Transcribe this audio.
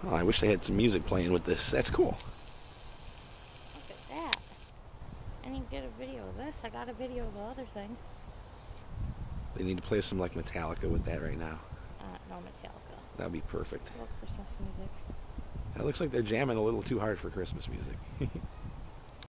Oh, I wish they had some music playing with this. That's cool. Look at that. I didn't get a video of this. I got a video of the other thing. They need to play some like Metallica with that right now. No Metallica. That'd be perfect. Little Christmas music. It looks like they're jamming a little too hard for Christmas music.